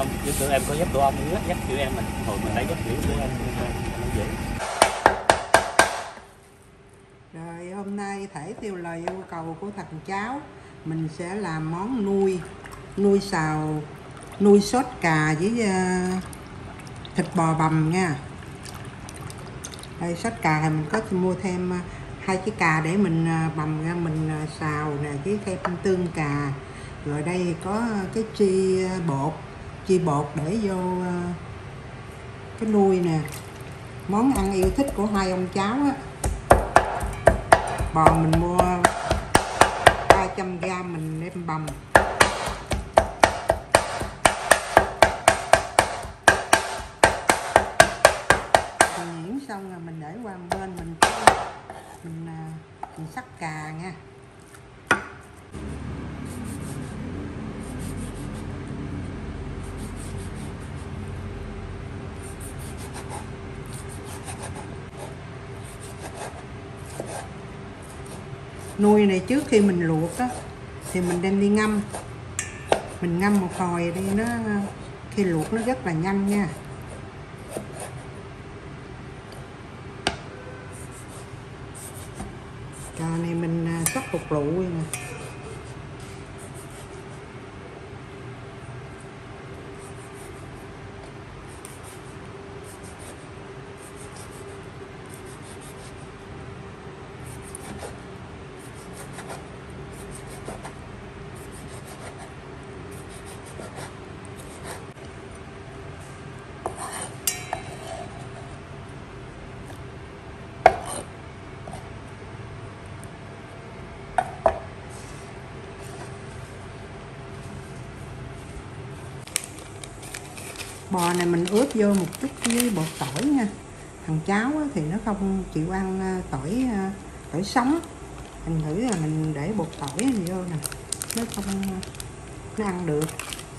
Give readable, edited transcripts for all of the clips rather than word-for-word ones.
không chứ tụi em có dắt tụi ông nữa, dắt tụi em mình hồi mình lấy dắt kiểu tụi em nó dễ. Rồi hôm nay thể theo lời yêu cầu của thằng cháu, mình sẽ làm món nuôi xào, nuôi sốt cà với thịt bò bằm nha. Đây sốt cà thì mình có mua thêm 2 cái cà để mình bằm ra mình xào nè, với thêm tương cà. Rồi đây có cái chi bột để vô cái nuôi nè. Món ăn yêu thích của hai ông cháu á. Bò mình mua 300g mình đem bằm. Nhuyễn xong rồi mình để qua bên mình sắc cà nha. Nuôi này trước khi mình luộc á thì mình đem đi ngâm. Mình ngâm một hồi đi, nó khi luộc nó rất là nhanh nha. Cà này mình cắt bột lụi nè. Bò này mình ướp vô một chút với bột tỏi nha. Thằng cháu thì nó không chịu ăn tỏi sống. Thành thử là mình để bột tỏi này vô nè, nó ăn được.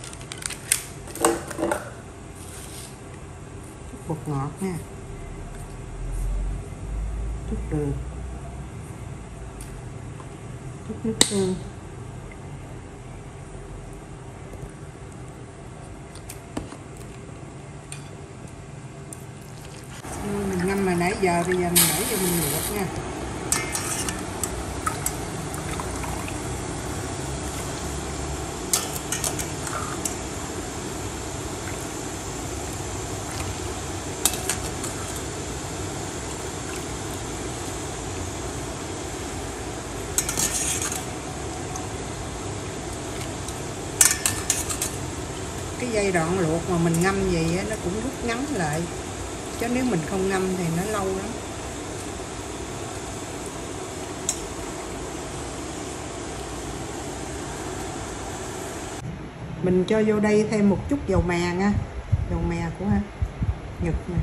Chút bột ngọt nha, chút đường, chút nước tương. Mình ngâm mà nãy giờ, bây giờ mình để cho mình luộc nha. Cái giai đoạn luộc mà mình ngâm gì á, nó cũng rút ngắn lại, chứ nếu mình không ngâm thì nó lâu lắm. Mình cho vô đây thêm một chút dầu mè nha, dầu mè của Nhật nè.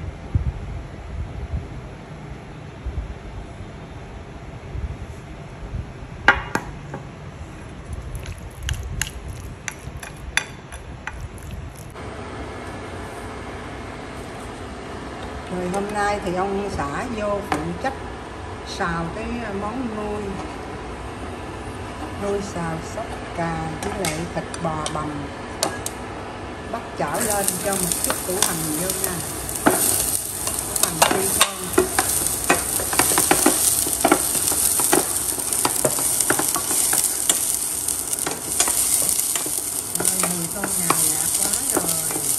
Rồi hôm nay thì ông xã vô phụ trách xào cái món nuôi xào sốt cà với lại thịt bò bằm. Bắt chảo lên cho một chút củ hành vô nha, củ hành phi thơm. Mùi tôm nhào nhạt quá rồi.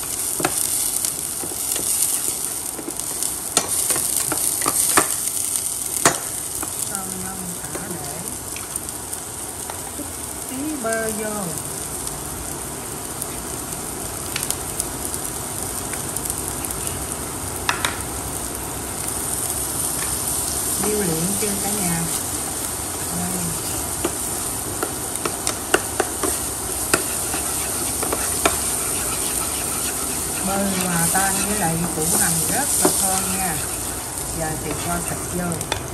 Thả để chút tí bơ vô. Điêu luyện chưa cả nhà. Đây. Bơ hòa tan với lại củ hành rất là thơm nha. Giờ thì cho thịt vô.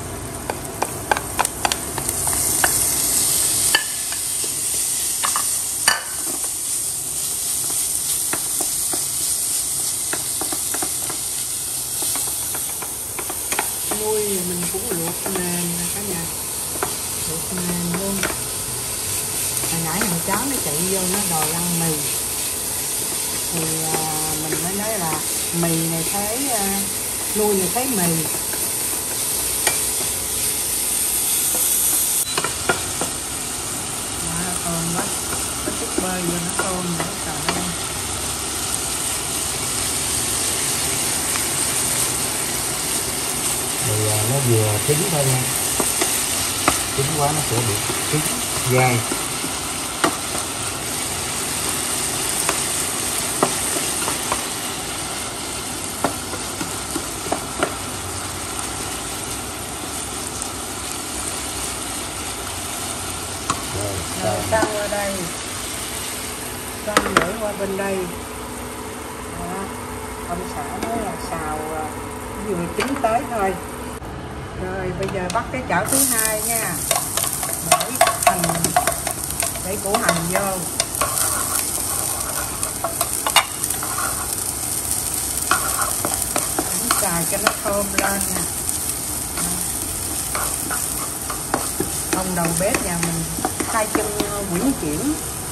Nuôi mình cũng luộc nền nè cả nhà, luộc nền luôn. Hồi nãy thằng cháu nó chạy vô nó đòi ăn mì, thì mình mới nói là mì này thấy nuôi này thấy mì. Thơm quá, có chút bơ vô nó thơm nữa, trời ơi. Thì nó vừa chín thôi nha, chín quá nó sẽ bị chín dai. Rồi sang qua đây, sang để qua bên đây. Đó. Ông xã nói là xào vừa chín tới thôi. Rồi bây giờ bắt cái chảo thứ hai nha, để củ hành vô. Đánh xào cho nó thơm lên nè. Ông đầu bếp nhà mình tay chân quyển chuyển.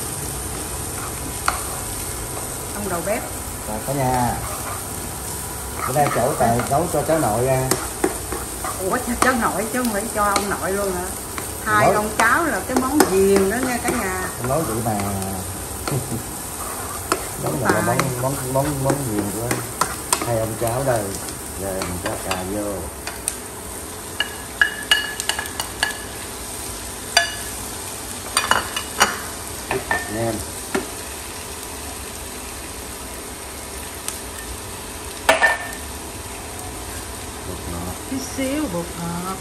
Ông đầu bếp. Rồi cả nhà, bữa nay chỗ tài nấu cho cháu nội ra. Ủa cho cháu nội chứ không phải cho ông nội luôn hả? Hai ông cháu là cái món ghiền đó nha cả nhà. Nói vậy mà món này là món ghiền của hai ông cháu đây. Rồi mình cho cà vô. Chút thịt nêm. Bột ngọt. Chút xíu bột ngọt.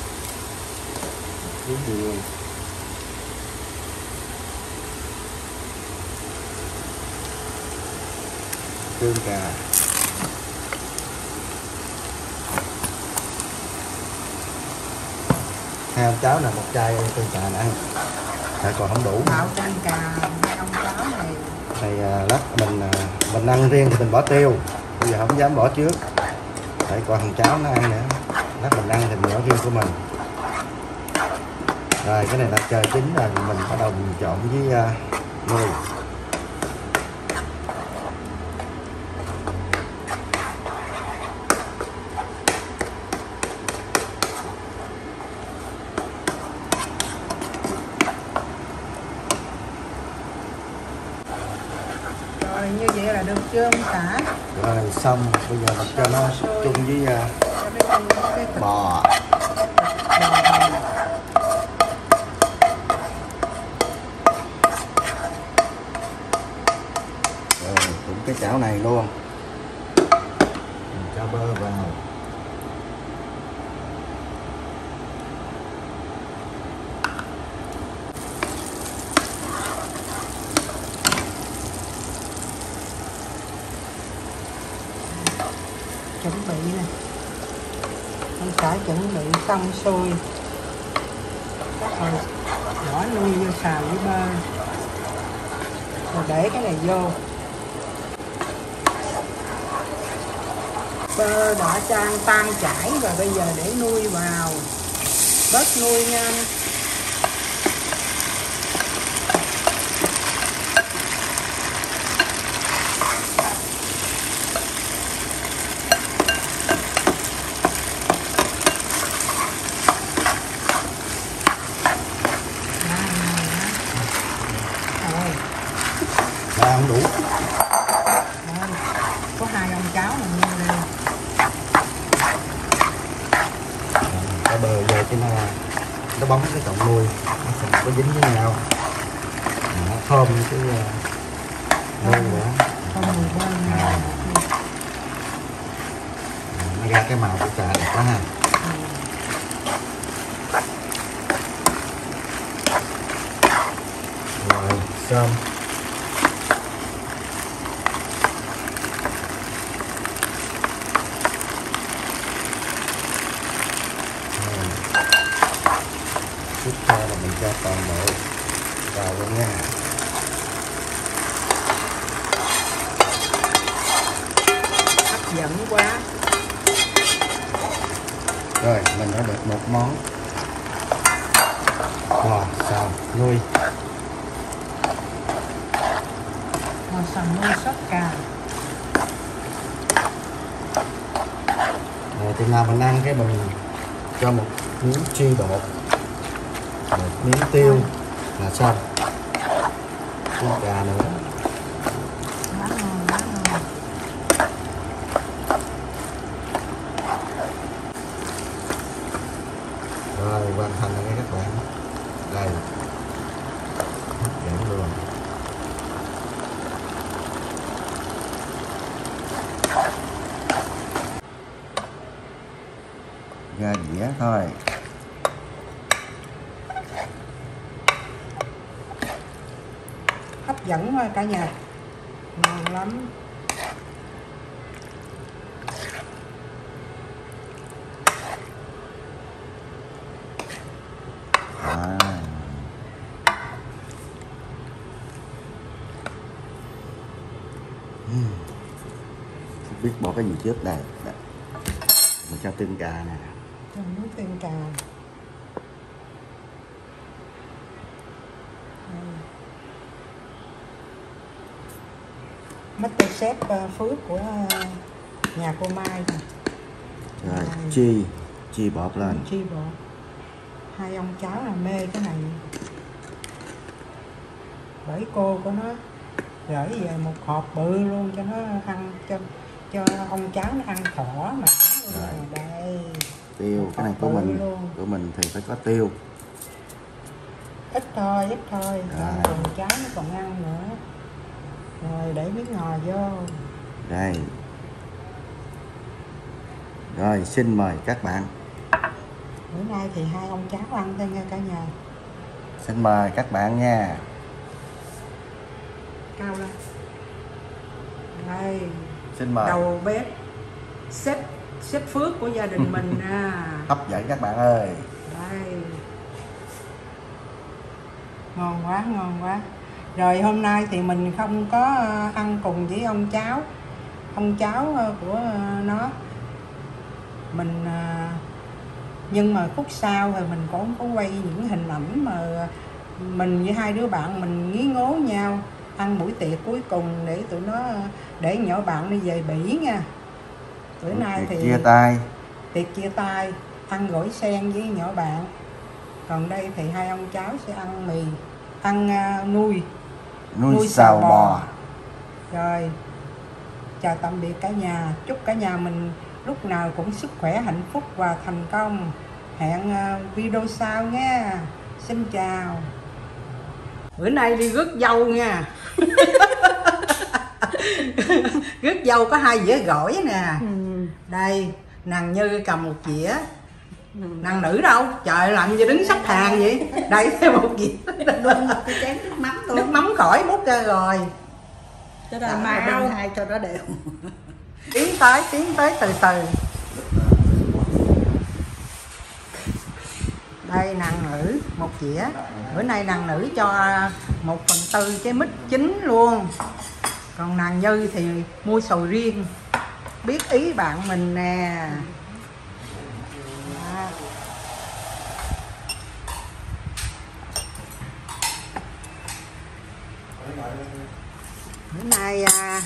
Tí đường. Tương cà. Hai ông cháu là một chai tương cà nè ăn. Tại còn không đủ. Bạo canh cà hai ông cháu này. Thì lát mình ăn riêng thì mình bỏ tiêu. Bây giờ không dám bỏ trước. Tại còn thằng cháu nó ăn nữa. Lát mình ăn thì mình bỏ riêng của mình. Rồi cái này là chờ chín rồi mình bắt đầu mình trộn với nuôi. Rồi như vậy là được chưa ông xã? Rồi xong bây giờ mình cho nó chung với bò. Rồi cũng cái chảo này luôn. Mình cho bơ vào. Chuẩn bị nè, ông xã chuẩn bị xong xuôi, bắt đầu bỏ nuôi vô xào với bơ, rồi để cái này vô. Bơ đã chan tan chảy và bây giờ để nuôi vào, bớt nuôi nha. Không đủ. Đây, có hai ông cháu mình mua đây. Cho bơ vô cho nó bóng cái cọng nuôi, nó không có dính với nhau. Nó thơm cái nuôi nữa. Có mùi bơ nha. Nó ra cái màu của trà đẹp quá ha. Rồi xong. Tiếp theo là mình cho toàn bộ vào luôn nha. Hấp dẫn quá. Rồi mình đã được một món bò xào nuôi. Rồi sườn nuôi sốt cà. Rồi thì nào mình ăn cái mình cho một miếng chi bột, một miếng tiêu là xong. Thêm cà nữa. Quá ngon, quá ngon. Rồi hoàn thành rồi nha các bạn. Đây, hấp dẫn luôn. Ra dĩa thôi. Hấp dẫn quá cả nhà, ngon lắm. Không biết bỏ cái gì trước đây. Mình cho tương cà nè. Cho nước tương cà. Master Chef Phước của nhà cô Mai nè. Rồi chi bột lên. Chi bột. Hai ông cháu là mê cái này. Bởi cô của nó gửi về một hộp bự luôn cho nó ăn, cho ông cháu nó ăn thỏ mà. Rồi. Đây. Tiêu, cái này của mình thì phải có tiêu. Ít thôi. Còn cháu nó còn ăn nữa. Rồi để miếng ngò vô. Đây. Rồi xin mời các bạn. Bữa nay thì hai ông cháu ăn thôi nha cả nhà. Xin mời các bạn nha. Cao lên. Đây. Xin mời. Đầu bếp sếp Phước của gia đình mình à. Hấp dẫn các bạn ơi. Đây. Ngon quá. Rồi hôm nay thì mình không có ăn cùng với ông cháu của nó. Mình nhưng mà phút sau thì mình cũng có quay những hình ảnh mà mình với hai đứa bạn mình ngí ngố nhau ăn buổi tiệc cuối cùng để tụi nó, để nhỏ bạn đi về Bỉ nha. Bữa nay thì tiệc chia tay ăn gỏi sen với nhỏ bạn. Còn đây thì hai ông cháu sẽ ăn mì, ăn nuôi xào bò. Rồi chào tạm biệt cả nhà, chúc cả nhà mình lúc nào cũng sức khỏe, hạnh phúc và thành công. Hẹn video sau nha. Xin chào. Bữa nay đi rước dâu nha. Rước dâu có 2 dĩa gỏi nè. Đây nàng Như cầm 1 dĩa. Nàng nữ đâu? Trời, làm gì đứng sắp hàng vậy? Đây thêm 1 dĩa. Cái chén nước mắm tôi. Nước mắm khỏi múc ra rồi. Cho đó mà bên hai cho nó đều. Tiến tới từ từ. Đây nàng nữ 1 dĩa. Bữa nay nàng nữ cho 1/4 cái mít chín luôn. Còn nàng Như thì mua sầu riêng. Biết ý bạn mình nè. Bữa nay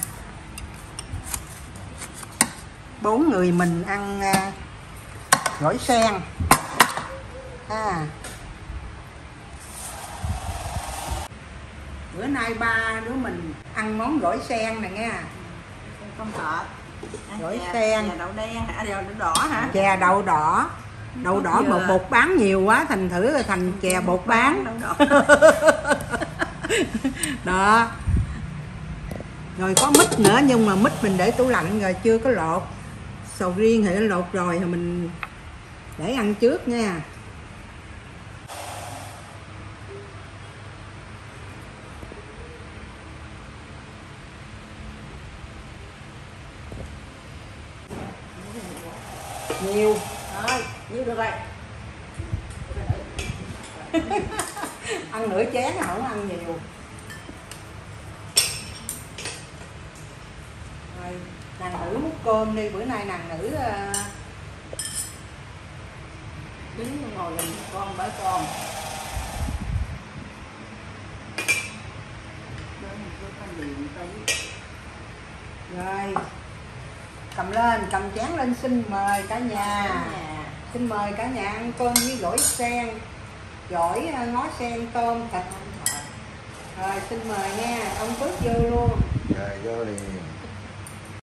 4 người mình ăn gỏi sen. Bữa nay 3 đứa mình ăn món gỏi sen này nha. Không sợ. Gỏi sen. Chè đậu đen hả? Đậu đỏ hả? Chè đậu đỏ. Đậu đỏ mà bột bán nhiều quá thành thử thành chè bột bán. Đó. Rồi có mít nữa, nhưng mà mít mình để tủ lạnh rồi chưa có lột. Sầu riêng thì lột rồi thì mình để ăn trước nha. Nhiều. Rồi, nhiêu được rồi. Ăn nửa chén không ăn nhiều. Rồi, nàng nữ múc cơm đi, bữa nay nàng nữ Đứng ngồi gần con bởi con. Rồi cầm lên, cầm chén lên, xin mời cả nhà. Xin mời cả nhà ăn cơm với gỏi sen, gỏi ngó sen, tôm, thịt. Rồi xin mời nha, ông Phước vô luôn. Rồi vô liền.